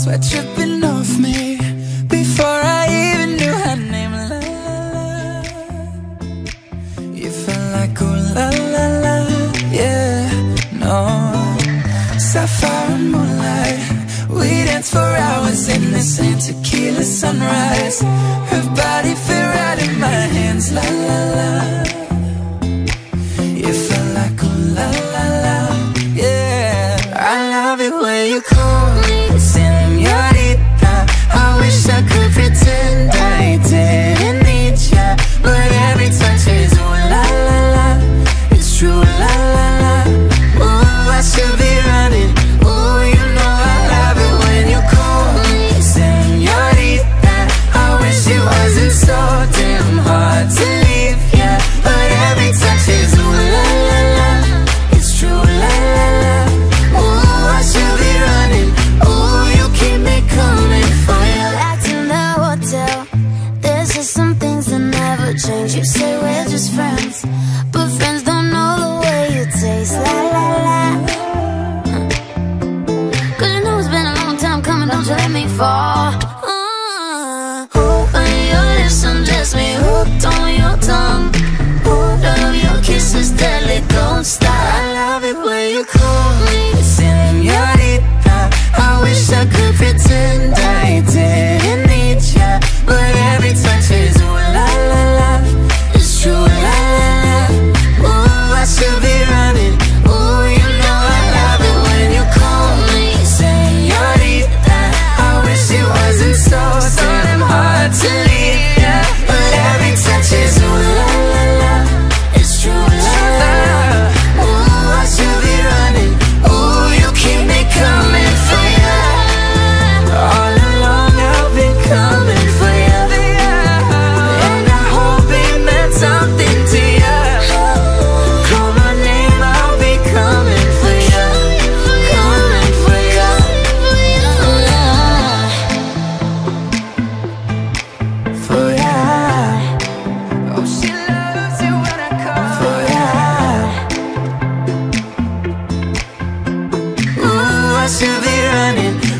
sweat dripping off me before I even knew her name. La, la, la. You felt like ooh la la la, yeah, no. Sapphire and moonlight, we danced for hours in the same tequila sunrise. Her body fit right in my hands, la la la. You felt like ooh la la la, yeah. I love it when you call me Senorita. I wish I could pretend I didn't need ya, but every touch is ooh la la la. It's true, la la la. Ooh, I should be running. Ooh, you know I love it when you call me Senorita. I wish it wasn't so damn hard to leave ya, but every touch is ooh la la la. It's true, la la la. Ooh, I should be running. Ooh, you keep me coming for you. Back in the hotel, there's just some things that never change. You say we're just friends, but friends don't know the way you taste. La la la. Cause you know it's been a long time coming, don't you let me fall. On your lips undress me, hooked on your tongue. Love your kisses, deadly, don't stop. I love it when you call me Senorita. I wish I could pretend I didn't need ya, but every touch is ooh la la la. It's true, la la la. Ooh, I should be running. Ooh, you know I love it when you call me Senorita. I wish it wasn't so damn hard to leave ya, but every touch is ooh la la la. It's true, la la la. Ooh, I should be running. Ooh, you keep me coming for ya. All along I've been coming for ya, and I hope it meant something to ya. Call my name, I'll be coming for ya, coming for ya. For ya. Oh, she loves it when I call for ya. Ooh, I should be running.